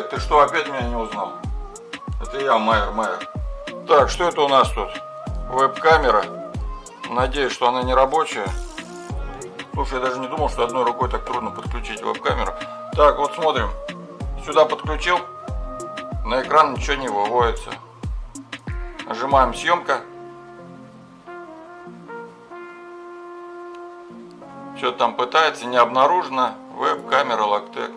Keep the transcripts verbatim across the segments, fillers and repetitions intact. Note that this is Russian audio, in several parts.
Ты что, опять меня не узнал? Это я, Майер, Майер. Так, что это у нас тут? Веб-камера. Надеюсь, что она не рабочая. Слушай, я даже не думал, что одной рукой так трудно подключить веб-камеру. Так, вот смотрим. Сюда подключил. На экран ничего не выводится. Нажимаем съемка. Что там пытается, не обнаружено. Веб-камера Logitech.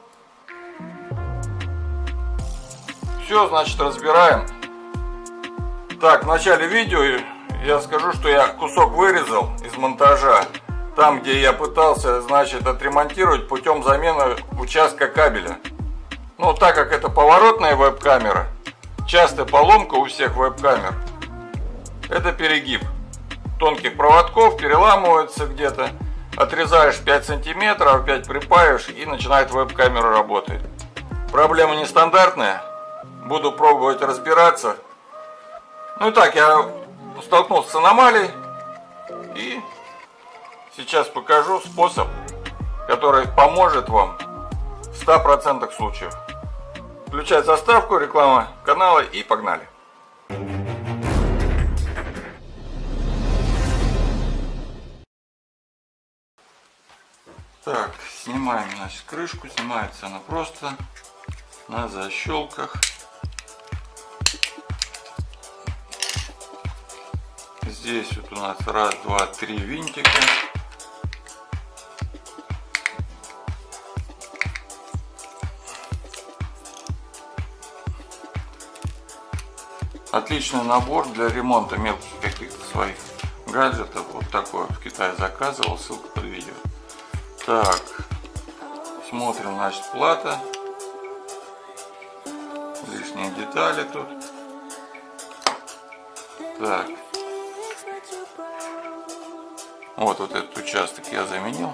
Все, значит, разбираем. Так, в начале видео я скажу, что я кусок вырезал из монтажа. Там, где я пытался, значит, отремонтировать путем замены участка кабеля. Но так как это поворотная веб-камера, частая поломка у всех веб-камер — это перегиб тонких проводков, переламывается где-то. Отрезаешь пять сантиметров, опять припаиваешь, и начинает веб-камера работать. Проблема нестандартная. Буду пробовать разбираться. Ну и так, я столкнулся с аномалией. И сейчас покажу способ, который поможет вам в ста процентах случаев. Включать заставку, реклама канала, и погнали. Так, снимаем, значит, крышку. Снимается она просто на защелках. Здесь вот у нас раз, два, три винтика. Отличный набор для ремонта мелких каких-то своих гаджетов. Вот такой в Китае заказывал, ссылка под видео. Так, смотрим, значит, плата. Лишние детали тут. Так. Вот, вот этот участок я заменил.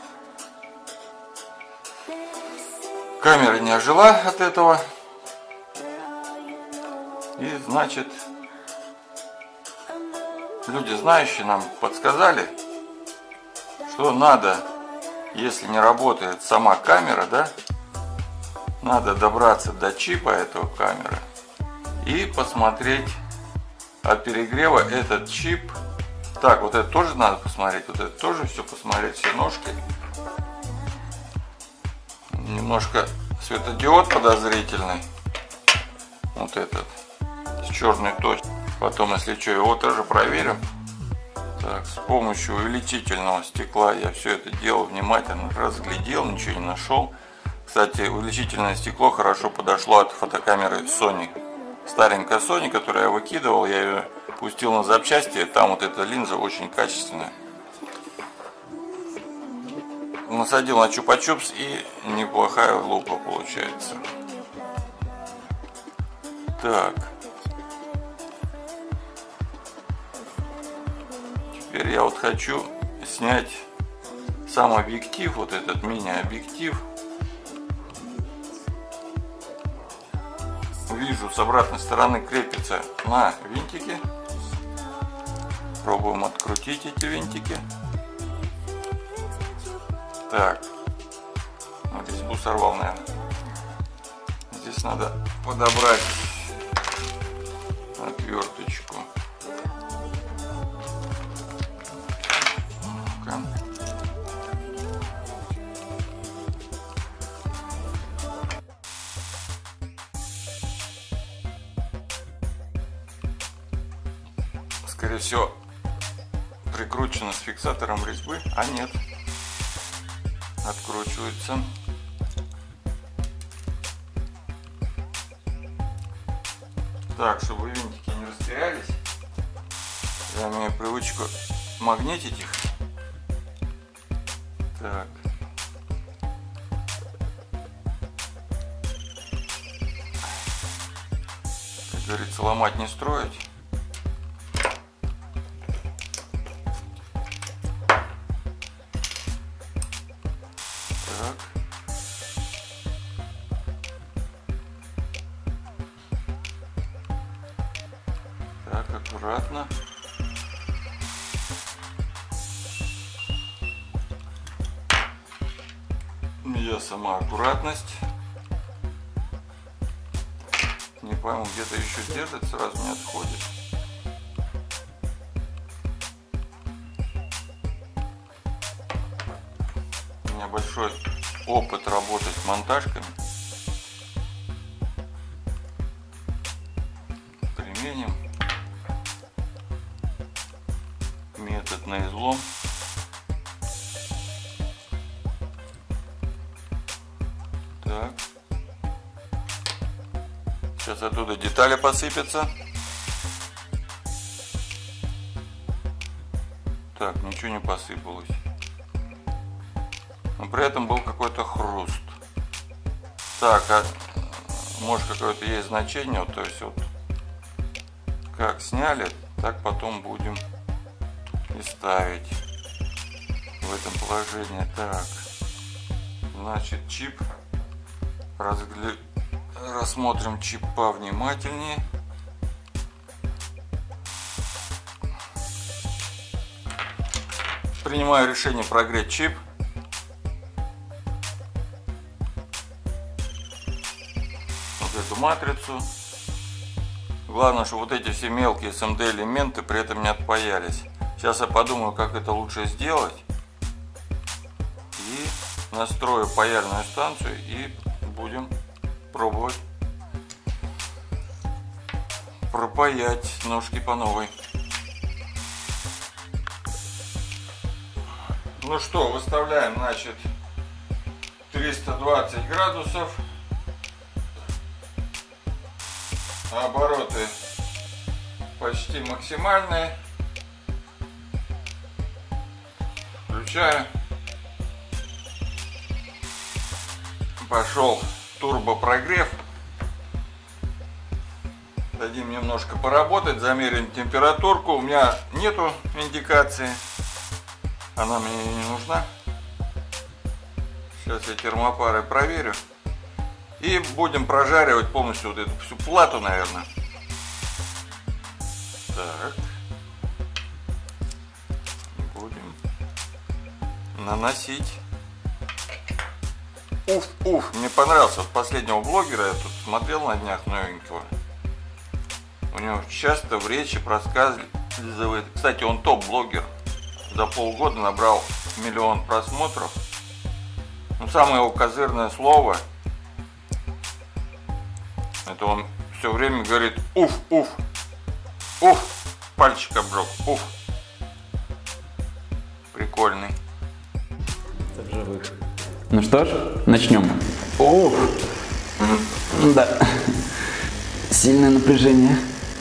Камера не ожила от этого. И, значит, люди знающие нам подсказали, что надо, если не работает сама камера, да, надо добраться до чипа этого камеры и посмотреть от перегрева этот чип. Так, вот это тоже надо посмотреть, вот это тоже все посмотреть, все ножки. Немножко светодиод подозрительный. Вот этот, с черной точкой. Потом, если что, его тоже проверим. Так, с помощью увеличительного стекла я все это делал внимательно, разглядел, ничего не нашел. Кстати, увеличительное стекло хорошо подошло от фотокамеры Sony. Старенькая Sony, которую я выкидывал, я ее пустил на запчасти, там вот эта линза очень качественная. Насадил на чупа-чупс, и неплохая лупа получается. Так. Теперь я вот хочу снять сам объектив, вот этот мини-объектив. Вижу, с обратной стороны крепится на винтике. Пробуем открутить эти винтики. Так. Вот здесь бус сорвал, наверное. Здесь надо подобрать отверточку. Ну-ка. Скорее всего, прикручено с фиксатором резьбы, а нет, откручивается. Так, чтобы винтики не растерялись, я имею привычку магнитить их. Так. Как говорится, ломать не строить. Аккуратно. Я сама аккуратность. Не пойму, где-то еще держит, сразу не отходит. У меня большой опыт работать с монтажками. Применим метод на излом. Так. Сейчас оттуда детали посыпятся. Так, ничего не посыпалось. Но при этом был какой-то хруст. Так, а может какое-то есть значение, вот, то есть вот как сняли, так потом будем и ставить в этом положении. Так, значит, чип. Разгля... Рассмотрим чип повнимательнее. Принимаю решение прогреть чип. Вот эту матрицу. Главное, чтобы вот эти все мелкие эс эм дэ элементы при этом не отпаялись. Сейчас я подумаю, как это лучше сделать. И настрою паяльную станцию и будем пробовать пропаять ножки по новой. Ну что, выставляем, значит, триста двадцать градусов. Обороты почти максимальные. Включаю. Пошел турбопрогрев. Дадим немножко поработать, замерим температурку. У меня нету индикации, она мне не нужна. Сейчас я термопарой проверю. И будем прожаривать полностью вот эту всю плату, наверное. Так. Будем наносить. Уф, уф, мне понравился от последнего блогера, я тут смотрел на днях новенького. У него часто в речи проскальзывает. Кстати, он топ-блогер. За полгода набрал миллион просмотров. Ну, самое его козырное слово, это он все время говорит уф, уф, уф, пальчик обжег, уф. Прикольный. Ну что ж, начнем. Уф. Да. Сильное напряжение.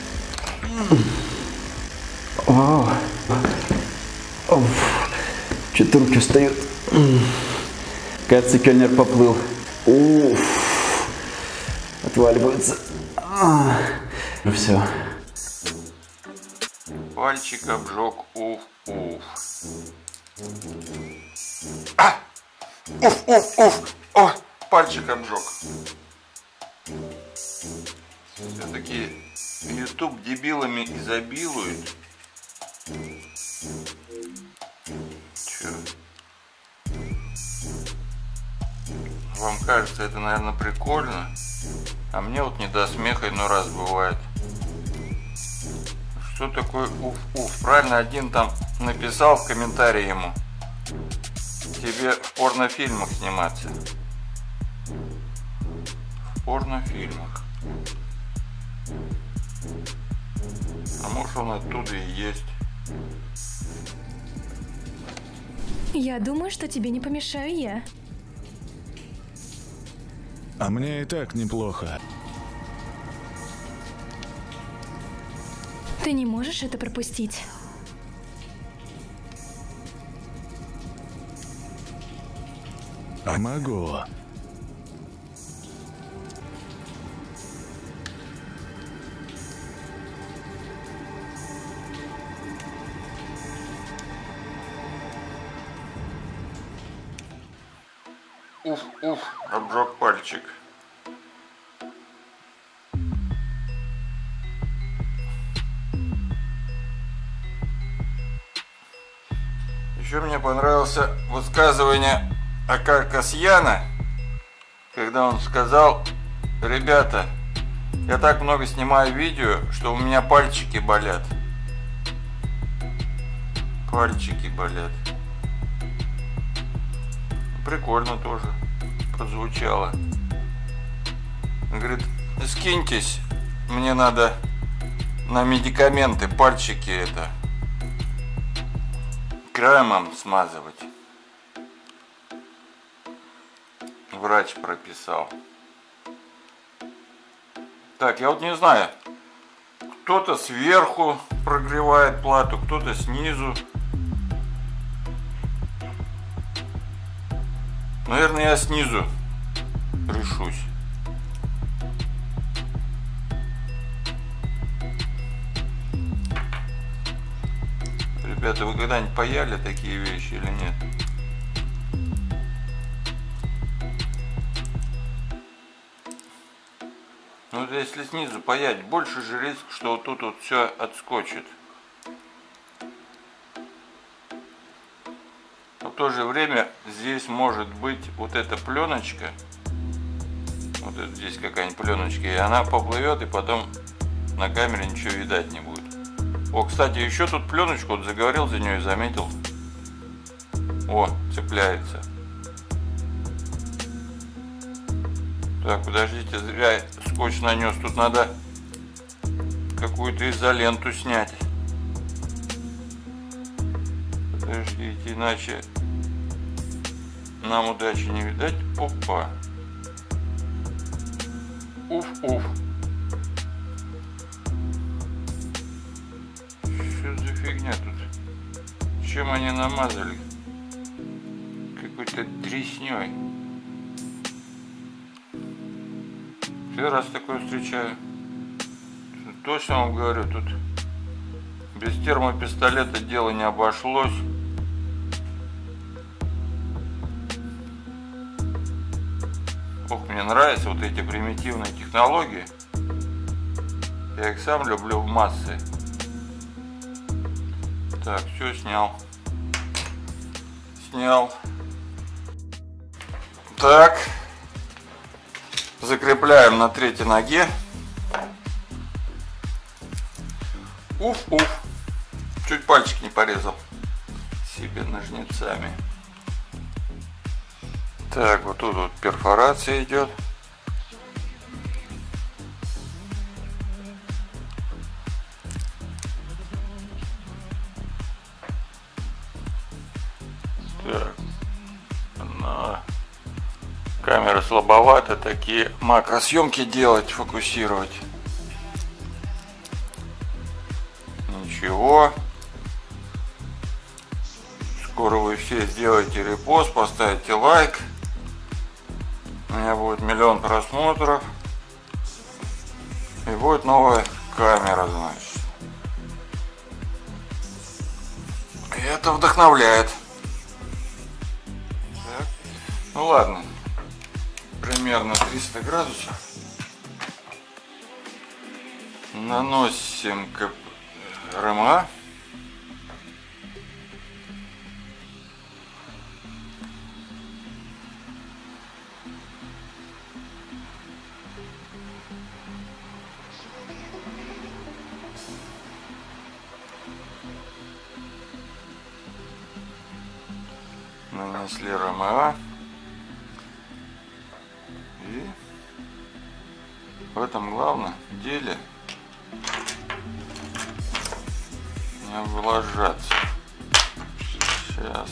Вау. Что-то руки устают. Кажется, кельнер поплыл. Уф. Отваливаются. А. Ну все. Пальчик обжег, уф, уф. А! Уф, уф, уф. О, пальчик обжег. Все-таки YouTube дебилами изобилует. Че? Вам кажется, это, наверное, прикольно, а мне вот не до смеха иной раз бывает. Что такое уф-уф? Правильно, один там написал в комментарии ему: тебе в порнофильмах сниматься. В порнофильмах. А может, он оттуда и есть. Я думаю, что тебе не помешаю я. А мне и так неплохо. Ты не можешь это пропустить. А могу. Уф, уф, обжег пальчик. Еще мне понравилось высказывание Акар Касьяна, когда он сказал: ребята, Я так много снимаю видео, что у меня пальчики болят. Пальчики болят. Прикольно тоже прозвучало. Говорит, скиньтесь, мне надо на медикаменты пальчики это кремом смазывать. Врач прописал. Так, я вот не знаю, кто-то сверху прогревает плату, кто-то снизу. Наверное, я снизу решусь. Ребята, вы когда-нибудь паяли такие вещи или нет? Ну, вот если снизу паять, больше же риск, что вот тут вот все отскочит. Но в то же время здесь может быть вот эта пленочка. Вот это здесь какая-нибудь пленочка, и она поплывет, и потом на камере ничего видать не будет. О, кстати, еще тут пленочку, вот заговорил за нее и заметил. О, цепляется. Так, подождите, зря скотч нанес. Тут надо какую-то изоленту снять. Подождите, иначе нам удачи не видать. Опа. Уф-уф. Что за фигня тут? Чем они намазали? Какой-то треснёй. Первый раз такое встречаю. Точно вам говорю, тут без термопистолета дело не обошлось. Ох, мне нравятся вот эти примитивные технологии. Я их сам люблю в массы. Так, все снял. Снял. Так. Закрепляем на третьей ноге. Уф-уф. Чуть пальчик не порезал себе ножницами. Так, вот тут вот перфорация идет. Так. На. Камера слабовата, такие макросъемки делать, фокусировать. Ничего. Скоро вы все сделаете репост, поставите лайк. У меня будет миллион просмотров. И будет новая камера, значит. И это вдохновляет. Так. Ну ладно. Примерно триста градусов. Наносим РМА. Нанесли РМА. И в этом главном деле не облажаться. Сейчас.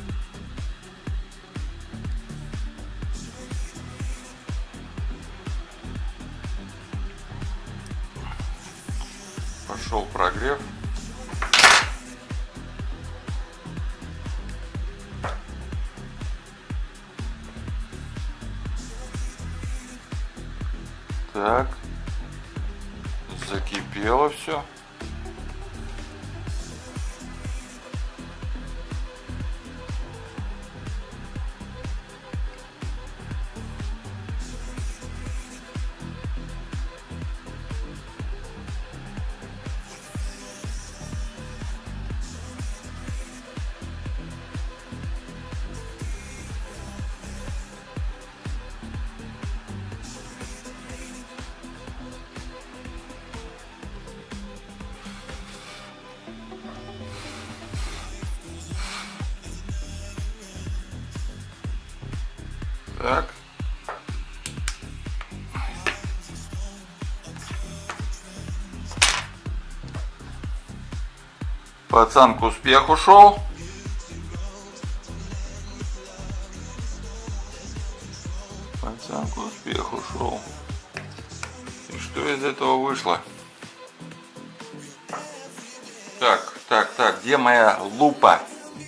Пошел прогрев. Так, закипело все. Так. Пацан к успеху шел. Пацан к успеху шел. И что из этого вышло? Так, так, так, где моя лупа?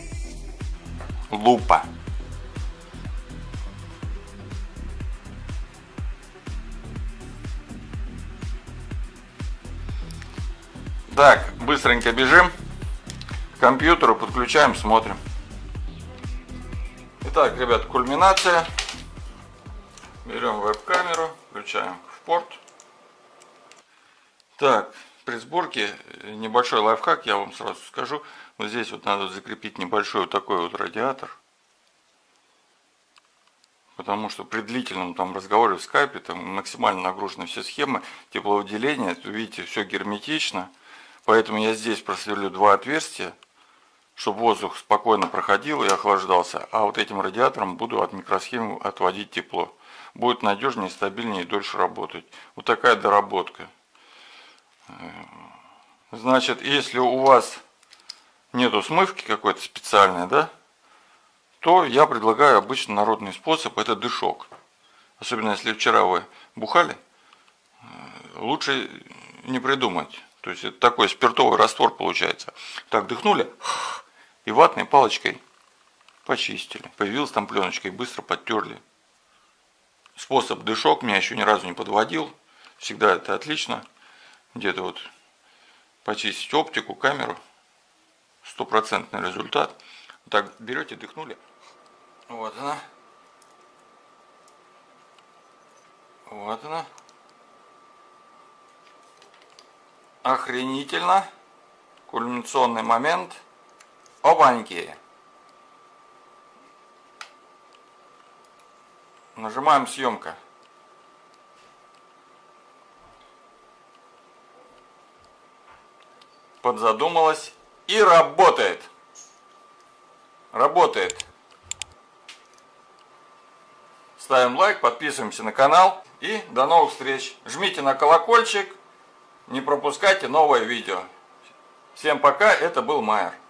Лупа. Так, быстренько бежим к компьютеру, подключаем, смотрим. Итак, ребят, кульминация. Берем веб-камеру, включаем в порт. Так, при сборке небольшой лайфхак, я вам сразу скажу. Вот здесь вот надо закрепить небольшой вот такой вот радиатор. Потому что при длительном там разговоре в скайпе там максимально нагружены все схемы тепловыделения. Вы видите, все герметично. Поэтому я здесь просверлю два отверстия, чтобы воздух спокойно проходил и охлаждался. А вот этим радиатором буду от микросхемы отводить тепло. Будет надежнее, стабильнее и дольше работать. Вот такая доработка. Значит, если у вас нету смывки какой-то специальной, да, то я предлагаю обычно народный способ, это дышок. Особенно если вчера вы бухали, лучше не придумать. То есть это такой спиртовый раствор получается. Так, дыхнули и ватной палочкой почистили. Появилась там пленочка и быстро подтерли. Способ дышок меня еще ни разу не подводил. Всегда это отлично. Где-то вот почистить оптику, камеру. Стопроцентный результат. Так, берете, дыхнули. Вот она. Вот она. Охренительно. Кульминационный момент. Опаньки. Нажимаем съемка. Подзадумалась. И работает. Работает. Ставим лайк, подписываемся на канал. И до новых встреч. Жмите на колокольчик. Не пропускайте новое видео. Всем пока, это был Майер.